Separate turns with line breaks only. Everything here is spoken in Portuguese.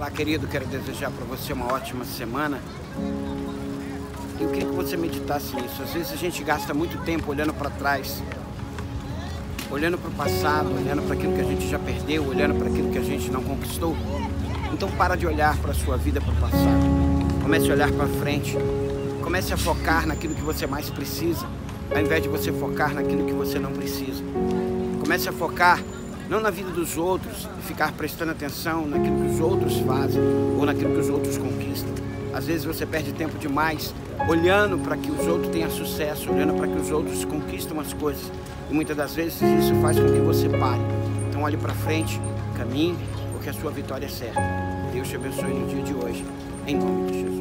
Olá, querido, quero desejar para você uma ótima semana. Eu queria que você meditasse nisso. Às vezes a gente gasta muito tempo olhando para trás, olhando para o passado, olhando para aquilo que a gente já perdeu, olhando para aquilo que a gente não conquistou. Então para de olhar para a sua vida, para o passado. Comece a olhar para frente. Comece a focar naquilo que você mais precisa, ao invés de você focar naquilo que você não precisa. Comece a focar não na vida dos outros e ficar prestando atenção naquilo que os outros fazem ou naquilo que os outros conquistam. Às vezes você perde tempo demais olhando para que os outros tenham sucesso, olhando para que os outros conquistam as coisas. E muitas das vezes isso faz com que você pare. Então olhe para frente, caminhe, porque a sua vitória é certa. Deus te abençoe no dia de hoje, em nome de Jesus.